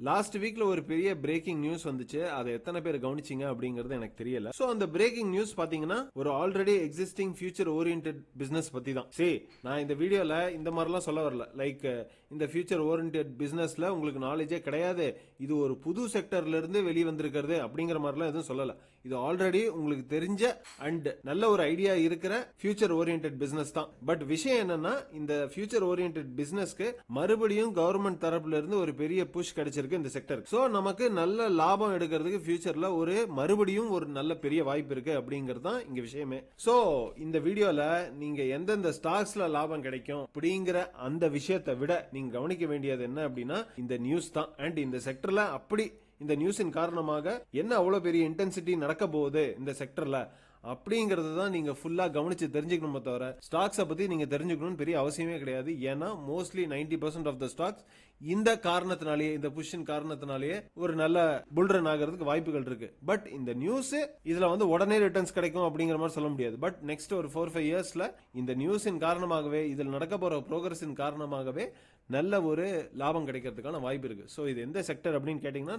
Last வீக்ல ஒரு பெரிய பிரேக்கிங் நியூஸ் வந்துச்சு. அதை எத்தனை பேர் கவனிச்சீங்க அப்படிங்கறது எனக்கு தெரியல. சோ அந்த பிரேக்கிங் நியூஸ் பாத்தீங்கன்னா ஒரு already existing future oriented business பத்தி தான். சரி, நான் இந்த வீடியோல இந்த மாதிரிலாம் சொல்ல வரல. லைக் இந்த ஃபியூச்சர் ஓரியன்டட் பிசினஸ்ல உங்களுக்கு நாலேஜே கிடையாது, இது ஒரு புது செக்டர்ல இருந்து வெளியே வந்திருக்கிறது அப்படிங்கிற மாதிரிலாம் எதுவும் சொல்லல. இது ஆல்ரெடி உங்களுக்கு தெரிஞ்ச அண்ட் நல்ல ஒரு ஐடியா இருக்கிற ஃபியூச்சர் ஓரியன்டட் பிசினஸ் தான். பட் விஷயம் என்னன்னா, இந்த ஃபியூச்சர் ஓரியன்டட் பிசினஸ்க்கு மறுபடியும் கவர்மெண்ட் தரப்புல இருந்து ஒரு பெரிய புஷ் கிடைச்சிருக்கு இந்த செக்டர். சோ நமக்கு நல்ல லாபம் எடுக்கிறதுக்கு ஃபியூச்சர்ல ஒரு மறுபடியும் ஒரு நல்ல பெரிய வாய்ப்பு இருக்கு அப்படிங்கிறது தான் இங்க விஷயமே. சோ இந்த வீடியோல நீங்க எந்தெந்த ஸ்டாக்ஸ்ல லாபம் கிடைக்கும் அப்படிங்கிற அந்த விஷயத்தை விட நீங்க கவனிக்க வேண்டியது என்ன அப்படின்னா இந்த நியூஸ் தான். அண்ட் இந்த செக்டர்ல அப்படி இந்த நியூஸின் காரணமாக என்ன அவ்வளவு பெரிய இன்டென்சிட்டி நடக்க போகுது இந்த செக்டர்ல அப்படிங்கறது தான் நீங்க ஃபுல்லா கவனிச்சு தெரிஞ்சுக்கணுமே தவிர ஸ்டாக்ஸை பத்தி நீங்க தெரிஞ்சுக்கணும்னு பெரிய அவசியமே கிடையாது. ஏன்னா மோஸ்ட்லி 90% ஆஃப் த ஸ்டாக்ஸ் இந்த காரணத்தினாலேயே, இந்த புஷ்ஷின் காரணத்தினாலேயே ஒரு நல்ல புல்ரன் ஆகிறதுக்கு வாய்ப்புகள் இருக்கு. பட் இந்த நியூஸ் இதுல வந்து உடனே ரிட்டர்ன்ஸ் கிடைக்கும் அப்படிங்கிற மாதிரி சொல்ல முடியாது. பட் நெக்ஸ்ட் ஒரு 4-5 இயர்ஸ்ல இந்த நியூஸின் காரணமாகவே, இதில் நடக்க போற ப்ரோக்ரஸின் காரணமாகவே நல்ல ஒரு லாபம் கிடைக்கிறதுக்கான வாய்ப்பு இருக்கு. சோ இது எந்த செக்டர் அப்படின்னு கேட்டீங்கன்னா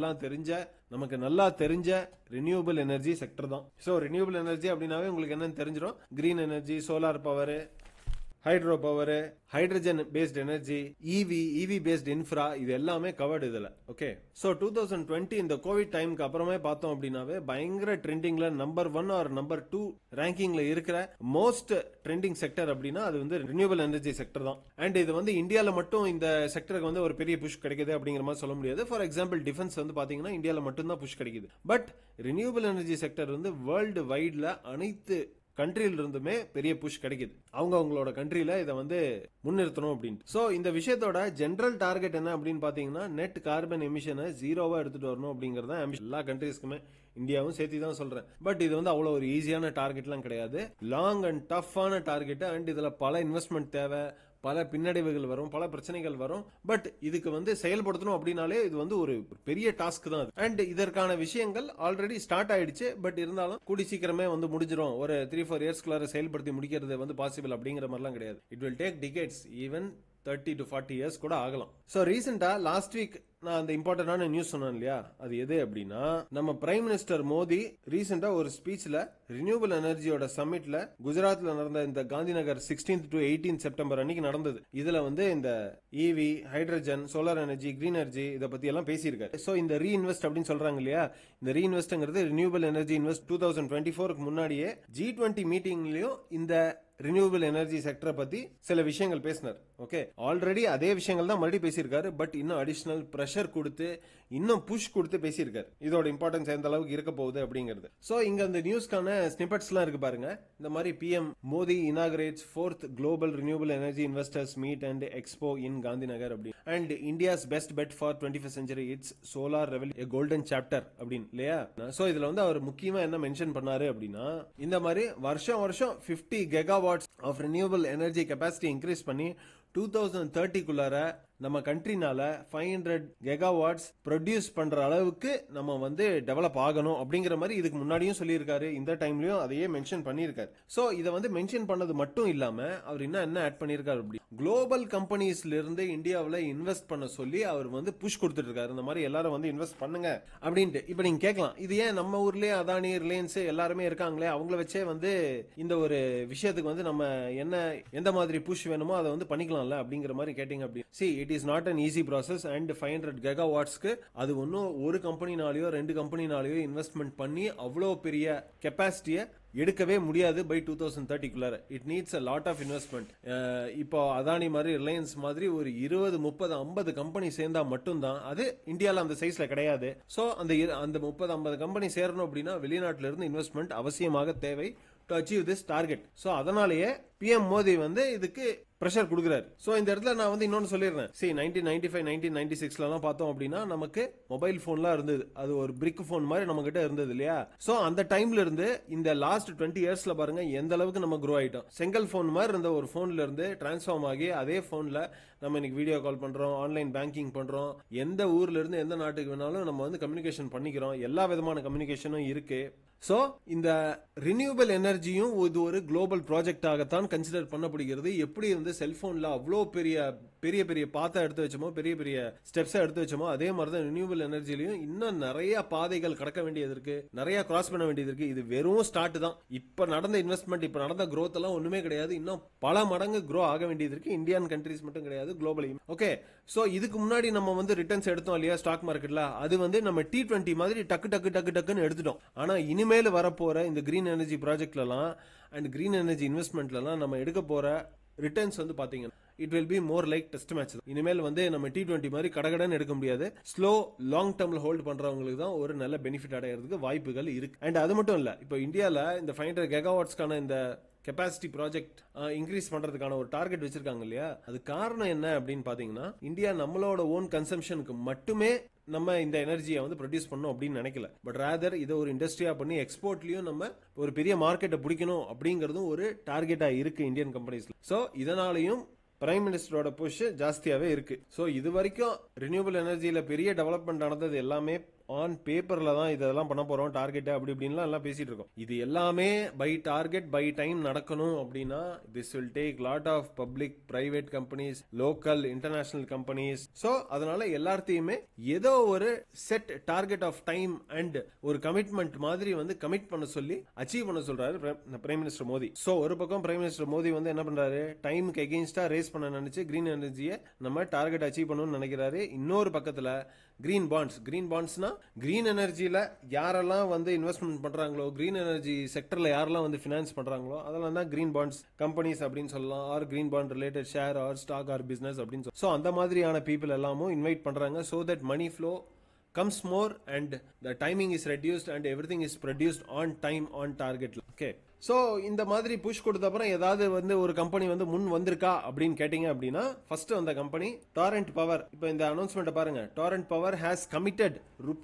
நமக்கு நல்லா தெரிஞ்ச ரினியூவபிள் எனர்ஜி செக்டர் தான். சோ ரினியூவபிள் எனர்ஜி அப்படின்னாவே உங்களுக்கு என்னன்னு தெரிஞ்சிடும். Green energy, solar power, hydro power, hydrogen based energy, EV based infra, இது எல்லாமே கவர்டு இதுல. ஓகே, சோ 2020 இந்த கோவிட் டைமுக்கு அப்புறமே பார்த்தோம் அப்படின்னாவே பயங்கர ட்ரெண்டிங்ல நம்பர் 1 ஆர் நம்பர் 2 ரேங்கிங்ல இருக்கிற மோஸ்ட் ட்ரெண்டிங் செக்டர் அப்படின்னா அது வந்து ரினியூவபிள் எனர்ஜி செக்டர் தான். அண்ட் இது வந்து இந்தியால மட்டும் இந்த செக்டருக்கு வந்து ஒரு பெரிய புஷ் கிடைக்குது அப்படிங்கிற மாதிரி சொல்ல முடியாது. ஃபார் எக்ஸாம்பிள் டிஃபென்ஸ் வந்து பாத்தீங்கன்னா இந்தியால மட்டும் தான் புஷ் கிடைக்குது. பட் ரினியூவபிள் எனர்ஜி செக்டர் வந்து வேர்ல்டு வைட்ல அனைத்து கண்ட்ரியில இருந்துமே பெரிய புஷ் கிடைக்குது. அவங்களோட கண்ட்ரியில இதை வந்து முன்னிறுத்தணும் அப்படின்ட்டு. சோ இந்த விஷயத்தோட ஜெனரல் டார்கெட் என்ன அப்படின்னு பாத்தீங்கன்னா நெட் கார்பன் எமிஷனை 0வா எடுத்துட்டு வரணும் அப்படிங்கறத எல்லா கண்ட்ரீஸ்க்குமே, இந்தியாவும் சேர்த்து தான் சொல்றேன். பட் இது வந்து அவ்வளவு ஒரு ஈஸியான டார்கெட்லாம் கிடையாது. லாங் அண்ட் டஃப்பான டார்கெட். அண்ட் இதுல பல இன்வெஸ்ட்மெண்ட் தேவை, பல பின்னடைவுகள் வரும், பல பிரச்சனைகள் வரும். பட் இதுக்கு வந்து செயல்படுத்தணும் அப்படின்னாலே இது வந்து ஒரு பெரிய டாஸ்க் தான். அண்ட் இதற்கான விஷயங்கள் ஆல்ரெடி ஸ்டார்ட் ஆயிடுச்சு. பட் இருந்தாலும் கூடி சீக்கிரமே வந்து முடிஞ்சிடும். ஒரு 3-4 இயர்ஸ்க்குள்ளார செயல்படுத்தி முடிக்கிறது வந்து பாசிபிள் அப்படிங்கிற மாதிரிலாம் கிடையாது. It will take decades, even 30 to 40 years கூட ஆகலாம். சோ ரீசெண்டா லாஸ்ட் வீக் நான் அந்த இம்பார்ட்டன்டான நியூஸ் சொன்னேன் இல்லையா, அது எது அப்படின்னா நம்ம பிரைம் மினிஸ்டர் மோடி ரீசெண்டா ஒரு ஸ்பீச்ல ரினியூவபிள் எனர்ஜியோட சம்மிட்ல குஜராத்ல நடந்த இந்த Gandhi Nagar 16th to 18th September அன்னைக்கு நடந்தது. இதுல வந்து இந்த EV, hydrogen, solar energy, green energy இத பத்தி எல்லாம் பேசியிருக்காரு. சோ இந்த ரீஇன்வெஸ்ட் அப்படின்னு சொல்றாங்க இல்லையா, இந்த ரீஇன்வெஸ்ட்ங்கிறது ரினியூவபிள் எனர்ஜி இன்வெஸ்ட் 2024க்கு முன்னாடியே G20 மீட்டிங்லயும் இந்த ரினியூவபிள் எனர்ஜி செக்டரை பத்தி சில விஷயங்கள் பேசினார். ஓகே, ஆல்ரெடி அதே விஷயங்கள் தான் மறுபடியும் பேசியிருக்காரு. பட் இன்னும் அடிஷனல் பிரஷர் கொடுத்து, இன்னும் புஷ் கொடுத்து பேசியிருக்காரு. இதோட இம்பார்ட்டன்ஸ் எந்த அளவுக்கு இருக்க போகுது அப்படிங்கிறது. சோ இங்க அந்த நியூஸ்க்கான ஸ்னிப்பெட்ஸ் எல்லாம் இருக்கு பாருங்க. இந்த மாதிரி PM Modi inaugurates 4th global renewable energy investors meet and expo in Gandhi Nagar அப்படி. And India's best bet for 21st century it's solar revel a golden chapter அப்படின்னு இல்லையா. சோ இதுல வந்து அவர் முக்கியமா என்ன மென்ஷன் பண்ணாரு அப்படின்னா, இந்த மாதிரி வருஷம் 50 GW of renewable energy capacity increase பண்ணி 2030க்குள்ளார நம்ம கண்ட்ரினால 500 GW ப்ரொடியூஸ் பண்ற அளவுக்கு நம்ம வந்து டெவலப் ஆகணும் அப்படிங்கிற மாதிரி இதுக்கு முன்னாடியும் சொல்லியிருக்காரு. இந்த டைம்லயும் அதையே மென்ஷன் பண்ணியிருக்காரு. சோ இதை வந்து மென்ஷன் பண்ணது மட்டும் இல்லாம அவர் என்ன ஆட் பண்ணியிருக்காரு அப்படி, குளோபல் கம்பெனிஸ்ல இருந்து இந்தியாவில் இன்வெஸ்ட் பண்ண சொல்லி அவர் வந்து புஷ் கொடுத்துட்டு இருக்காரு. இந்த மாதிரி எல்லாரும் வந்து இன்வெஸ்ட் பண்ணுங்க அப்படின்ட்டு. இப்ப நீங்க கேட்கலாம், இது ஏன் நம்ம ஊர்லயே அதானி, ரிலையன்ஸ் எல்லாருமே இருக்காங்களே, அவங்கள வச்சே வந்து இந்த ஒரு விஷயத்துக்கு வந்து நம்ம எந்த மாதிரி புஷ் வேணுமோ அதை வந்து பண்ணிக்கலாம்ல அப்படிங்கிற மாதிரி கேட்டீங்க. அப்படி it is not an easy process. and 500 GW அது ஒன்னும் ஒரு கம்பெனினாலயோ 2 கம்பெனினாலயோ இன்வெஸ்ட்மெண்ட் பண்ணி அவ்வளோ பெரிய கெப்பாசிட்டியை எடுக்கவே முடியாது பை 2030க்குள்ளார. It needs a lot of investment. இப்போ அதானி மாதிரி, ரிலையன்ஸ் மாதிரி ஒரு 20, 30, 50 கம்பெனி சேர்ந்தா மட்டும்தான் அது. இந்தியால அந்த சைஸ்ல கிடையாது. சோ அந்த 30, 50 கம்பெனி சேரணும் அப்படின்னா வெளிநாட்டில இருந்து இன்வெஸ்ட்மெண்ட் அவசியமாக தேவை to achieve this target. So அதனாலேயே PM மோடி வந்து இதுக்கு பிரஷர் கொடுக்கிறாரு. சோ இந்த இடத்துல நான் வந்து இன்னொன்னு சொல்லிடுறேன். 1995, 1996 எல்லாம் பார்த்தோம் அப்படின்னா நமக்கு மொபைல் போன்லாம் இருந்தது. அது ஒரு பிரிக் போன் மாதிரி நம்ம கிட்ட இருந்தது இல்லையா. சோ அந்த டைம்ல இருந்து இந்த லாஸ்ட் 20 இயர்ஸ்ல பாருங்க எந்த அளவுக்கு நம்ம க்ரோ ஆயிட்டோம். செங்கல் போன் மாதிரி இருந்த ஒரு போன்ல இருந்து டிரான்ஸ்ஃபார்ம் ஆகி அதே போன்ல நம்ம இன்னைக்கு வீடியோ கால் பண்றோம், ஆன்லைன் பேங்கிங் பண்றோம், எந்த ஊர்ல இருந்து எந்த நாட்டுக்கு வேணாலும் நம்ம வந்து கம்யூனிகேஷன் பண்ணிக்கிறோம். எல்லா விதமான கம்யூனிகேஷனும் இருக்கு. சோ இந்த ரினியூவபிள் எனர்ஜியும் இது ஒரு குளோபல் ப்ராஜெக்ட் ஆகத்தான் கன்சிடர் பண்ணப்படுகிறது. எப்படி வந்து செல்போன்ல அவ்வளோ பெரிய பெரிய பெரிய பாத்தை எடுத்து வச்சோமோ, பெரிய பெரிய ஸ்டெப்ஸ் எடுத்து வச்சோமோ, அதே மாதிரி தான் ரினியூவபிள் எனர்ஜிலையும் இன்னும் நிறைய பாதைகள் கடக்க வேண்டியது இருக்கு, நிறைய கிராஸ் பண்ண வேண்டியது இருக்கு. இது வெறும் ஸ்டார்ட் தான். இப்ப நடந்த இன்வெஸ்ட்மெண்ட், இப்ப நடந்த growth எல்லாம் ஒண்ணுமே கிடையாது. இன்னும் பல மடங்கு grow ஆக வேண்டியது இருக்கு. இந்தியன் கண்ட்ரீஸ் மட்டும் கிடையாது, குளோபலி. ஓகே, சோ இதுக்கு முன்னாடி நம்ம வந்து ரிட்டர்ன்ஸ் எடுத்தோம் இல்லையா ஸ்டாக் மார்க்கெட்ல, அது வந்து நம்ம T20 மாதிரி டக்கு டக்கு டக்கு டக்குன்னு எடுத்துட்டோம். ஆனா இனிமேல் வரப்போற இந்த கிரீன் எனர்ஜி ப்ராஜெக்ட்லாம் அண்ட் கிரீன் எனர்ஜி இன்வெஸ்ட்மெண்ட்லாம் நம்ம எடுக்க போற ரிட்டர்ன்ஸ் வந்து பாத்தீங்கன்னா it will be more like test match. இனிமேல் வந்து நம்ம T20 மாதிரி கடகடன்னு எடுக்க முடியாது. ஸ்லோ லாங் டேர்ம்ல ஹோல்ட் பண்றவங்களுக்கு தான் ஒரு நல்ல பெனிஃபிட் அடையிறதுக்கு வாய்ப்புகள் இருக்கு. அண்ட் அது மட்டும் இல்ல, இப்போ இந்தியால இந்த 500 GW இந்த கெபாசிட்டி ப்ராஜெக்ட் இன்க்ரீஸ் பண்றதுக்கான ஒரு டார்கெட் வச்சிருக்காங்க இல்லையா, அது காரணம் என்ன அப்படின்னு பாத்தீங்கன்னா, இந்தியா நம்மளோட ஓன் கன்சம்ஷனுக்கு மட்டுமே நம்ம இந்த எனர்ஜியை வந்து ப்ரொடியூஸ் பண்ணணும் அப்படின்னு நினைக்கல. பட் ராதர் இதை ஒரு இண்டஸ்ட்ரியா பண்ணி எக்ஸ்போர்ட்லயும் நம்ம ஒரு பெரிய மார்க்கெட்டை பிடிக்கணும் அப்படிங்கறதும் ஒரு டார்கெட்டா இருக்கு இந்தியன் கம்பெனிஸ்ல. சோ இதனாலையும் பிரைம் மினிஸ்டரோட புஷ் ஜாஸ்தியாவே இருக்கு. சோ இது வரைக்கும் ரினியூவபிள் எனர்ஜியில பெரிய டெவலப்மெண்ட் நடந்தது எல்லாமே ஆன் பேப்பர்ல தான் இதெல்லாம் பண்ண போறோம், டார்கெட் அப்படி இப்படின்லாம் எல்லாம் பேசிட்டு இருக்கோம். இது எல்லாமே பை டார்கெட் பை டைம் நடக்கணும் அப்படின்னா this will take lot of public private companies, local international companies. So அதனால எல்லாத்தையுமே ஏதோ ஒரு set target of time and ஒரு கமிட்மெண்ட் மாதிரி வந்து கமிட் பண்ண சொல்லி அச்சீவ் பண்ண சொல்றாரு பிரைம் மினிஸ்டர் மோடி. சோ ஒரு பக்கம் பிரைம் மினிஸ்டர் மோடி வந்து என்ன பண்றாரு, டைமுக்கு எகெயின்ஸ்டா ரேஸ் பண்ண நினைச்சு கிரீன் எனர்ஜியை நம்ம டார்கெட் அச்சீவ் பண்ணணும்னு நினைக்கிறாரு. இன்னொரு பக்கத்துல கிரீன் பாண்ட்ஸ், கிரீன் பாண்ட்ஸ்னா கிரீன் எனர்ஜில யாரெல்லாம் வந்து இன்வெஸ்ட்மெண்ட் பண்றாங்களோ, கிரீன் எனர்ஜி செக்டர்ல யாரெல்லாம் வந்து பினான்ஸ் பண்றாங்களோ அதெல்லாம் தான் கிரீன் பாண்ட்ஸ் கம்பெனிஸ் அப்படின்னு சொல்லலாம், or green bond related share or stock or business அப்படின்னு சொல்லி. சோ அந்த மாதிரியான பீப்புள் எல்லாமும் இன்வைட் பண்றாங்க so that money flow comes more and the timing is reduced and everything is produced on time on target. Okay, so இந்த மாதிரி push கொடுத்த அப்புறம் ஏதாவது வந்து ஒரு கம்பெனி வந்து முன் வந்திருக்கா அப்படின்னு கேட்டீங்க அப்படின்னா ஃபர்ஸ்ட் வந்த கம்பெனி டாரண்ட் பவர். இப்போ இந்த அனௌன்ஸ்மெண்ட் பாருங்க, Torrent power has committed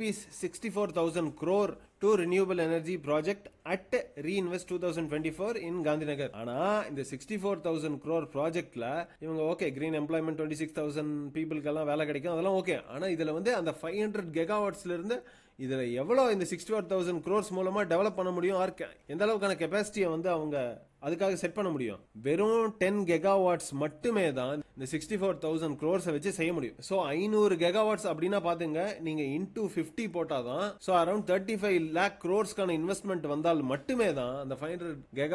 ₹64,000 crore to renewable energy project at Reinvest 2024 in Gandhinagar. ஆனா இந்த 64,000 crore ப்ராஜெக்ட்ல இவங்க ஓகே கிரீன் எம்ப்ளாய்மெண்ட் 26,000 பீப்புளுக்கு எல்லாம் வேலை கிடைக்கும், அதெல்லாம் ஓகே. ஆனா இதுல வந்து அந்த 500 GW இருந்து இதுல எவ்வளவு இந்த 64,000 crores மூலமா டெவலப் பண்ண முடியும், எந்த அளவுக்கான கெபாசிட்டியை வந்து அவங்க அதுக்காக செட் பண்ண முடியும். வெறும் 10 GW மட்டுமே தான் இந்த 64,000 crores வச்சு செய்ய முடியும். சோ 500 GW அப்படின்னா பாத்துங்க, நீங்க இன்டூ 50 போட்டாதான் so around 35 lakh crores investment வந்தால் மட்டுமே தான் அந்த 500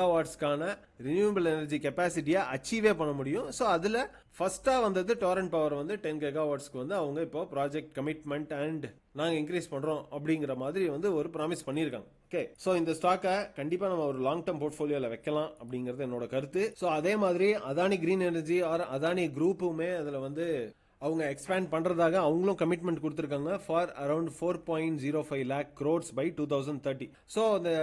GW ரினியூவபிள் எனர்ஜி கெபாசிட்டியை அச்சீவே பண்ண முடியும். சோ அதுல ஃபர்ஸ்டா வந்தது டாரண்ட் பவர் வந்து 10 GW வந்து அவங்க இப்போ ப்ராஜெக்ட் கமிட்மெண்ட் அண்ட் நாங்க இன்க்ரீஸ் பண்றோம் அப்படிங்கிற மாதிரி வந்து ஒரு ப்ராமிஸ் பண்ணிருக்காங்க. ஓகே, சோ இந்த ஸ்டாக்கை கண்டிப்பா நம்ம ஒரு லாங் டர்ம் போர்ட்ஃபோலியோல வைக்கலாம் அப்படிங்கறது என்னோட கருத்து. சோ அதே மாதிரி Adani green energy or Adani குரூப்புமே அதுல வந்து அவங்க எக்ஸ்பேண்ட் பண்றதாக அவங்களும் கமிட்மெண்ட் கொடுத்திருக்காங்க for around 4.05 lakh crores by 2030. So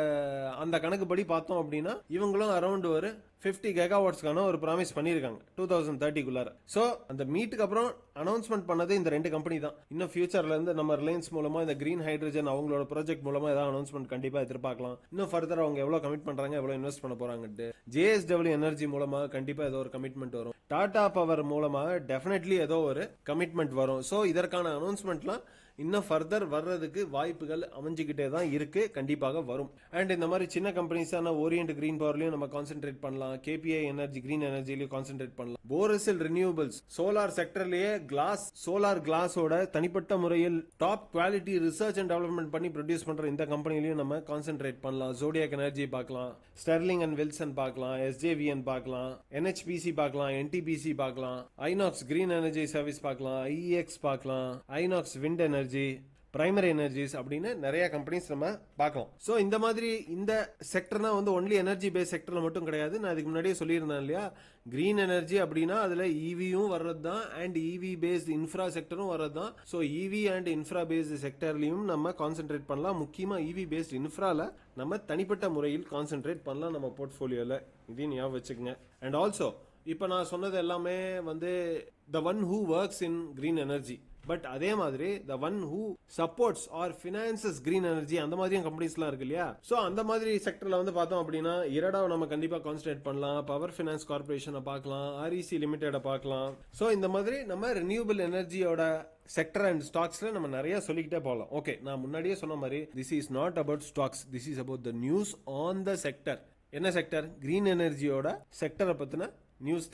அந்த கணக்குப்படி பார்த்தோம் அப்படின்னா இவங்களும் அரௌண்ட் ஒரு 50 GW ஒரு ப்ராமிஸ் பண்ணிருக்காங்க 2030 சோ அந்த மீட்டுக்கு அப்புறம் அனௌன்ஸ்மெண்ட் பண்ணது இந்த ரெண்டு கம்பெனி தான். இன்னும் ஃபியூச்சர்ல இருந்து நம்ம ரிலையன்ஸ் மூலமா இந்த கிரீன் ஹைட்ரஜன் அவங்களோட ப்ராஜெக்ட் மூலமா ஏதாவது அனௌன்ஸ்மெண்ட் கண்டிப்பா எதிர்பார்க்கலாம். இன்னும் ஃபர்தர் அவங்க எவ்வளவு கமிட் பண்றாங்க, எவ்வளவு இன்வெஸ்ட் பண்ண போறாங்கட்டு. JSW எனர்ஜி மூலமா கண்டிப்பா ஏதோ ஒரு கமிட்மெண்ட் வரும். டாடா பவர் மூலமா டெஃபினெட்லி ஏதோ ஒரு கமிட்மெண்ட் வரும். சோ இதற்கான அனௌன்ஸ்மெண்ட்லாம் இன்னும் ஃபர்தர் வர்றதுக்கு வாய்ப்புகள் அமைஞ்சுக்கிட்டே தான் இருக்கு, கண்டிப்பாக வரும். அண்ட் இந்த மாதிரி சின்ன கம்பெனிஸான ஓரியன்ட் கிரீன் பவர்லயும் நம்ம கான்சென்ட்ரேட் பண்ணலாம், KPI எனர்ஜி கிரீன் எனர்ஜிலயும் கான்சென்ட்ரேட் பண்ணலாம். போரசில் ரினியூவபிள்ஸ் சோலார் செக்டர்லயே சோலார் கிளாஸோட தனிப்பட்ட முறையில் top quality research and development பண்ணி ப்ரொடியூஸ் பண்ற இந்த கம்பெனிலையும் நம்ம கான்சென்ட்ரேட் பண்ணலாம். ஜோடியாக் எனர்ஜி பார்க்கலாம், ஸ்டெர்லிங் அண்ட் வில்சன் பார்க்கலாம், SJVN பார்க்கலாம், NHPC பார்க்கலாம், NTPC பார்க்கலாம், ஐநாக்ஸ் கிரீன் எனர்ஜி சர்வீஸ் பார்க்கலாம், IEX பார்க்கலாம், Inox wind energy, primary energies அப்படின்னு நிறைய கம்பெனிஸ் நம்ம பார்க்கலாம். சோ இந்த மாதிரி இந்த செக்டர்னா வந்து ஒன்லி எனர்ஜி பேஸ் செக்டர்ல மட்டும் கிடையாது. நான் இதுக்கு முன்னாடியே சொல்லியிருந்தேன் இல்லையா, கிரீன் எனர்ஜி அப்படின்னா அதுல EVயும் வர்றது தான் அண்ட் EV பேஸ்ட் இன்ஃப்ரா செக்டரும் வர்றது தான். So EV and infra based செக்டர்லயும் நம்ம கான்சென்ட்ரேட் பண்ணலாம். முக்கியமா EV பேஸ்ட் இன்ஃப்ரால நம்ம தனிப்பட்ட முறையில் கான்சென்ட்ரேட் பண்ணலாம் நம்ம போர்ட்ஃபோலியோல. இதையும் ஞாபகம் வச்சுக்கோங்க. அண்ட் ஆல்சோ இப்ப நான் சொன்னது எல்லாமே வந்து the one who works in green energy. But அதே மாதிரி the one who supports or finances green energy அந்த மாதிரியும் கம்பெனிஸ்லாம் இருக்கு இல்லையா. சோ அந்த மாதிரி செக்டர்ல வந்து பார்த்தோம் அப்படின்னா இரடாவை நம்ம கண்டிப்பா கான்சென்ட்ரேட் பண்ணலாம். பவர் ஃபைனான்ஸ் கார்பரேஷனை பார்க்கலாம், REC லிமிடெட பார்க்கலாம். சோ இந்த மாதிரி நம்ம ரினியூவபிள் எனர்ஜியோட செக்டர் அண்ட் ஸ்டாக்ஸ்ல நம்ம நிறைய சொல்லிக்கிட்டே போகலாம். ஓகே, நான் முன்னாடியே சொன்ன மாதிரி this is not about stocks, this is about the news on the sector. என்ன செக்டர்? கிரீன் எனர்ஜியோட செக்டரை பத்தின நியூஸ் தான் இது.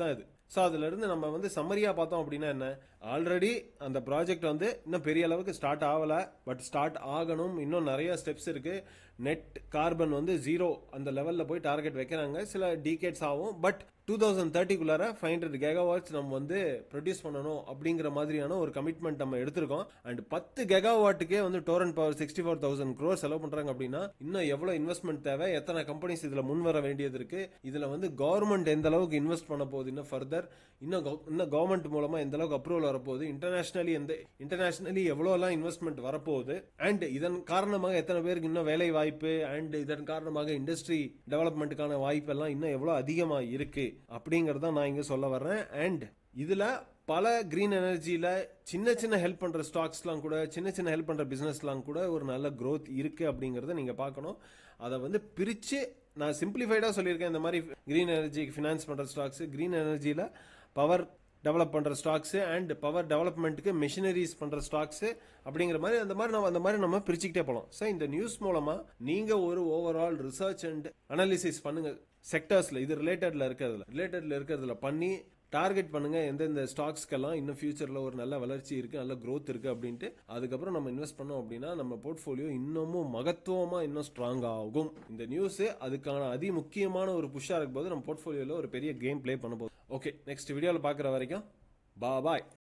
ஸோ அதுல இருந்து நம்ம வந்து சம்மரியா பார்த்தோம் அப்படின்னா என்ன, ஆல்ரெடி அந்த ப்ராஜெக்ட் வந்து இன்னும் பெரிய அளவுக்கு ஸ்டார்ட் ஆகல, பட் ஸ்டார்ட் ஆகணும். இன்னும் நிறைய ஸ்டெப்ஸ் இருக்கு. நெட் கார்பன் வந்து 0 அந்த லெவல்ல போய் டார்கெட் வைக்கிறாங்க. சில டீகேட்ஸ் ஆகும், பட் 2030 500 GW நம்ம வந்து ப்ரொடியூஸ் பண்ணணும் அப்படிங்கிற மாதிரியான ஒரு கமிட்மெண்ட் நம்ம எடுத்திருக்கோம். அண்ட் 10 GW வந்து டோரண்ட் பவர் 64,000 crore செலவு பண்றாங்க அப்படின்னா இன்னும் எவ்வளவு இன்வெஸ்ட்மெண்ட் தேவை, எத்தனை கம்பெனிஸ் இதுல முன் வர வேண்டியது இருக்கு, இதுல வந்து கவர்மெண்ட் எந்த அளவுக்கு இன்வெஸ்ட் பண்ண போகுது, இன்னும் ஃபர்தர் இன்னும் கவர்மெண்ட் மூலமா எந்த அளவுக்கு அப்ரூவல் வரப்போகுது, இன்டர்நேஷனலி எவ்வளவு இன்வெஸ்ட்மெண்ட் வரப்போகுது, அண்ட் இதன் காரணமாக எத்தனை பேருக்கு இன்னும் வேலை வாய்ப்பு, அண்ட் இதன் காரணமாக இண்டஸ்ட்ரி டெவலப்மெண்ட்டுக்கான வாய்ப்பு எல்லாம் இன்னும் எவ்வளவு அதிகமா இருக்கு அப்படிங்கறத நான் இங்க சொல்ல வர்றேன். அண்ட் இதுல பல கிரீன் எனர்ஜியில சின்ன சின்ன ஹெல்ப் பண்ற ஸ்டாக்ஸ்லாம் கூட, சின்ன சின்ன ஹெல்ப் பண்ற பிசினஸ்லாம் கூட ஒரு நல்ல growth இருக்கு அப்படிங்கறத நீங்க பார்க்கணும். அதை வந்து பிரிச்சு நான் சிம்பிளிஃபைடா சொல்லியிருக்கேன். இந்த மாதிரி கிரீன் எனர்ஜிக்கு ஃபினான்ஸ் பண்ற ஸ்டாக்ஸ், கிரீன் எனர்ஜியில பவர் டெவலப் பண்ற ஸ்டாக்ஸ் அண்ட் பவர் டெவலப்மெண்ட்டுக்கு மிஷினரிஸ் பண்ற ஸ்டாக்ஸ் அப்படிங்கிற மாதிரி அந்த மாதிரி நம்ம பிரிச்சுக்கிட்டே போகலாம். ஸோ இந்த நியூஸ் மூலமா நீங்க ஒரு ஓவரால் ரிசர்ச் அண்ட் அனாலிசிஸ் பண்ணுங்க. செக்டர்ஸ்ல இது ரிலேட்டட்ல இருக்கிறதுல பண்ணி டார்கெட் பண்ணுங்க எந்தெந்த ஸ்டாக்ஸ்க்கெல்லாம் இன்னும் ஃபியூச்சர்ல ஒரு நல்ல வளர்ச்சி இருக்கு, நல்ல growth இருக்கு அப்படின்ட்டு. அதுக்கப்புறம் நம்ம இன்வெஸ்ட் பண்ணோம் அப்படின்னா நம்ம போர்ட்ஃபோலியோ இன்னமும் மகத்துவமா இன்னும் ஸ்ட்ராங் ஆகும். இந்த நியூஸ் அதுக்கான அதி முக்கியமான ஒரு புஷ்ஷா இருக்கும் போது நம்ம போர்ட்ஃபோலியோல ஒரு பெரிய கேம் பிளே பண்ண போகுது. ஓகே, நெக்ஸ்ட் வீடியோல பாக்குற வரைக்கும் பாய்.